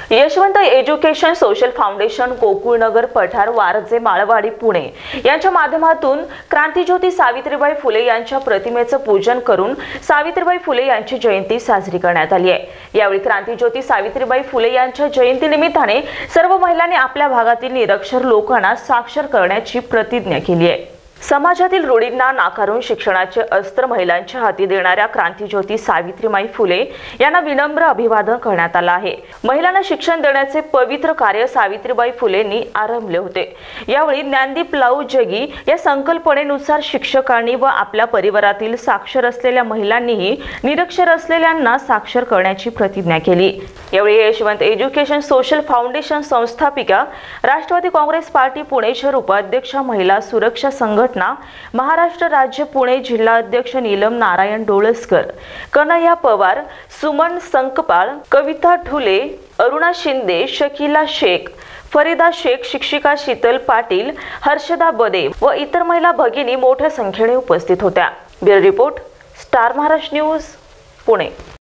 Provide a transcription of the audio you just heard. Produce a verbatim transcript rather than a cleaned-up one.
Yashwant education social foundation Gokulnagar Pathar Warje Malwadi Pune यांच्या माध्यमातून क्रांतिज्योती सावित्रीबाई फुले यांच्या प्रतिमेचं पूजन करून सावित्रीबाई फुले यांची जयंती साजरी करण्यात आली आहे। यावेळी क्रांतिज्योती सावित्रीबाई फुले यांच्या जयंती निमित्ताने सर्व महिलांनी आपल्या भागातील निरक्षर लोकांना साक्षर करण्याची प्रतिज्ञा केली आहे। समाजातील रूढींना नाकारून शिक्षणाचे अस्त्र महिलांच्या हाती देणाऱ्या क्रांतिज्योती सावित्रीबाई फुले यांना विनम्र अभिवादन करण्यात आले आहे। महिलांना शिक्षण देण्याचे पवित्र कार्य सावित्रीबाई फुलेंनी आरंभले होते। यावेळी ज्ञानदीप लाऊ जगी या संकल्पनेनुसार शिक्षकांनी व आपल्या परिवारातील साक्षर असलेल्या महिलांनीही निरक्षर असलेल्यांना साक्षर करण्याची प्रतिज्ञा केली। यावेळी यशवंत एज्युकेशन सोशल फाउंडेशन संस्थापिका, राष्ट्रवादी काँग्रेस पार्टी पुणे शहर उपाध्यक्षा, महिला सुरक्षा संघ महाराष्ट्र राज्य पुणे जिल्हा अध्यक्ष नीलम नारायण डोळसकर, कन्हैया पवार, सुमन संकपाळ, कविता ढुले, अरुणा शिंदे, शकीला शेख, फरीदा शेख, शिक्षिका शीतल पाटील, हर्षदा बदे व इतर महिला भगिनी मोठ्या संख्येने उपस्थित होत्या। Bureau report, star Maharashtra news, Pune.